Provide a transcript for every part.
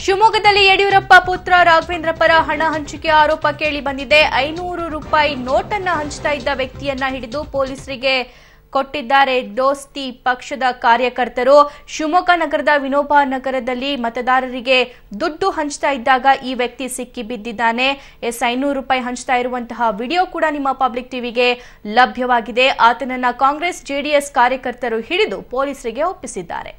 ಶಿವಮೊಗ್ಗದಲ್ಲಿ ಯಡಿಯೂರಪ್ಪ ಪುತ್ರ ರಾಘವೇಂದ್ರ ಪರ ಹಣ ಹಂಚಿಕೆ ಆರೋಪ ಕೇಳಿ ಬಂದಿದೆ. 500 ರೂಪಾಯಿ ನೋಟನ್ನ ಹಂಚ್ತಾ ಇದ್ದ ವ್ಯಕ್ತಿಯನ್ನ ಹಿಡಿದು ಪೊಲೀಸರಿಗೆ ಕೊಟ್ಟಿದ್ದಾರೆ ದೋಸ್ತಿ ಪಕ್ಷದ ಕಾರ್ಯಕರ್ತರು. ಶಿವಮೊಗ್ಗ ನಗರದ ವಿನೋಬ ನಗರದಲ್ಲಿ ಮತದಾರರಿಗೆ ದುಡ್ಡು ಹಂಚ್ತಾ ಇದ್ದಾಗ ಈ ವ್ಯಕ್ತಿ ಸಿಕ್ಕಿ ಬಿದ್ದಿದ್ದಾನೆ. 500 ರೂಪಾಯಿ ಹಂಚ್ತಾ ಇರುವಂತಹ ವಿಡಿಯೋ ಕೂಡ ನಿಮ್ಮ ಪಬ್ಲಿಕ್ ಟಿವಿಗೆ ಲಭ್ಯವಾಗಿದೆ. ಆತನನ್ನ ಕಾಂಗ್ರೆಸ್ ಜೆಡಿಎಸ್ ಕಾರ್ಯಕರ್ತರು ಹಿಡಿದು ಪೊಲೀಸರಿಗೆ ಒಪ್ಪಿಸಿದ್ದಾರೆ.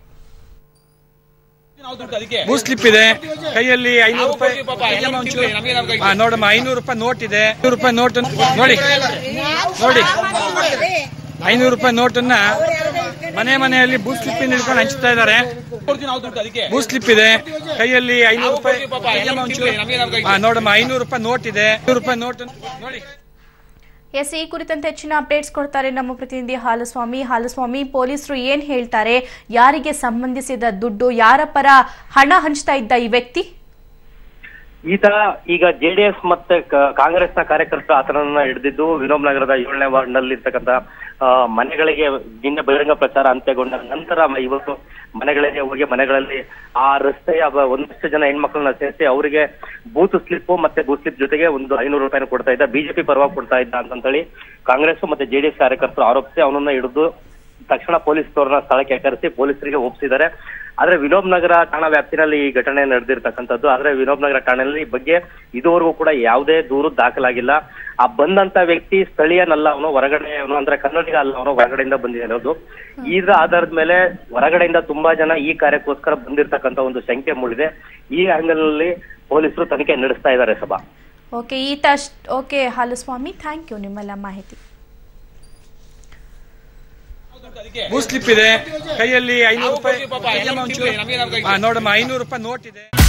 ಬೂತ್ ಸ್ಲಿಪ್ ಇದೆ ಕೈಯಲ್ಲಿ 500 ರೂಪಾಯಿ ನೋಡಮ್ಮ 500 ರೂಪಾಯಿ ನೋಟ್ ಇದೆ. 500 ರೂಪಾಯಿ ನೋಟ್ ನೋಡಿ ನೋಡಿ 500 ರೂಪಾಯಿ ನೋಟನ್ನ ಮನೆಯಲ್ಲಿ ಬೂತ್ ಸ್ಲಿಪ್ ಹಿಡ್ಕೊಂಡು ಹಂಚ್ತಾ ಇದ್ದಾರೆ. ಬೂತ್ ಸ್ಲಿಪ್ ಇದೆ ಕೈಯಲ್ಲಿ 500 ರೂಪಾಯಿ ನೋಡಮ್ಮ 500 ರೂಪಾಯಿ ನೋಟ್ ಇದೆ. 500 ರೂಪಾಯಿ ನೋಟ್ ನೋಡಿ. ಎಸ್, ಈ ಕುರಿತಂತೆ ಹೆಚ್ಚಿನ ಅಪ್ಡೇಟ್ಸ್ ಕೊಡ್ತಾರೆ ನಮ್ಮ ಪ್ರತಿನಿಧಿ ಹಾಲಸ್ವಾಮಿ. ಪೊಲೀಸರು ಏನ್ ಹೇಳ್ತಾರೆ? ಯಾರಿಗೆ ಸಂಬಂಧಿಸಿದ ದುಡ್ಡು, ಯಾರ ಪರ ಹಣ ಹಂಚ್ತಾ ಇದ್ದ ಈ ವ್ಯಕ್ತಿ? ಈತ ಈಗ ಜೆಡಿಎಸ್ ಮತ್ತೆ ಕಾಂಗ್ರೆಸ್ನ ಕಾರ್ಯಕರ್ತರು ಆತನನ್ನ ಹಿಡಿದಿದ್ದು ವಿನೋಬ್ ನಗರದ 7ನೇ ವಾರ್ಡ್ ನಲ್ಲಿ ಇರ್ತಕ್ಕಂಥ ಮನೆಗಳಿಗೆ ನಿನ್ನೆ ಬಹಿರಂಗ ಪ್ರಚಾರ ಅಂತ್ಯಗೊಂಡ ನಂತರ ಇವತ್ತು ಮನೆಗಳಿಗೆ ಹೋಗಿ ಮನೆಗಳಲ್ಲಿ ಆ ರಸ್ತೆಯ ಒಂದಷ್ಟು ಜನ ಹೆಣ್ಮಕ್ಳನ್ನ ಸೇರಿಸಿ ಅವರಿಗೆ ಬೂತ್ ಸ್ಲಿಪ್ ಮತ್ತೆ ಬೂತ್ ಸ್ಲಿಪ್ ಜೊತೆಗೆ ಒಂದು 500 ರೂಪಾಯಿನ ಕೊಡ್ತಾ ಇದ್ದ, ಬಿಜೆಪಿ ಪರವಾಗಿ ಕೊಡ್ತಾ ಇದ್ದ ಅಂತೇಳಿ ಕಾಂಗ್ರೆಸ್ ಮತ್ತೆ ಜೆಡಿಎಸ್ ಕಾರ್ಯಕರ್ತರು ಆರೋಪಿಸಿ ಅವನನ್ನ ಹಿಡಿದು ತಕ್ಷಣ ಪೊಲೀಸರನ್ನ ಸ್ಥಳಕ್ಕೆ ಕರೆಸಿ ಪೊಲೀಸರಿಗೆ ಒಪ್ಪಿಸಿದ್ದಾರೆ. ಆದ್ರೆ ವಿನೋಬ್ ನಗರ ಠಾಣಾ ವ್ಯಾಪ್ತಿನಲ್ಲಿ ಈ ಘಟನೆ ನಡೆದಿರ್ತಕ್ಕಂಥದ್ದು. ಆದ್ರೆ ವಿನೋಬ್ ನಗರ ಠಾಣೆಯಲ್ಲಿ ಈ ಬಗ್ಗೆ ಇದುವರೆಗೂ ಕೂಡ ಯಾವುದೇ ದೂರು ದಾಖಲಾಗಿಲ್ಲ. ಆ ಬಂದಂತ ವ್ಯಕ್ತಿ ಸ್ಥಳೀಯನಲ್ಲ, ಅವನು ಹೊರಗಡೆ ಅಂದ್ರೆ ಕನ್ನಡಿಗ ಅಲ್ಲ, ಅವನು ಹೊರಗಡೆಯಿಂದ ಬಂದಿರೋದು. ಇದರ ಆಧಾರದ ಮೇಲೆ ಹೊರಗಡೆಯಿಂದ ತುಂಬಾ ಜನ ಈ ಕಾರ್ಯಕ್ಕೋಸ್ಕರ ಬಂದಿರತಕ್ಕಂತ ಒಂದು ಶಂಕೆ ಮೂಡಿದೆ. ಈ ಆಂಗಲ್ ನಲ್ಲಿ ಪೊಲೀಸರು ತನಿಖೆ ನಡೆಸ್ತಾ ಇದ್ದಾರೆ. ಸಭಾ ಓಕೆ ಹಾಲಸ್ವಾಮಿ, ಥ್ಯಾಂಕ್ ಯು ನಿಮ್ಮೆಲ್ಲ ಮಾಹಿತಿ. ಬೂತ್ ಸ್ಲಿಪ್ ಇದೆ ಕೈಯಲ್ಲಿ 500 ರೂಪಾಯಿ ನೋಡಮ್ಮ 500 ರೂಪಾಯಿ ನೋಟ್ ಇದೆ.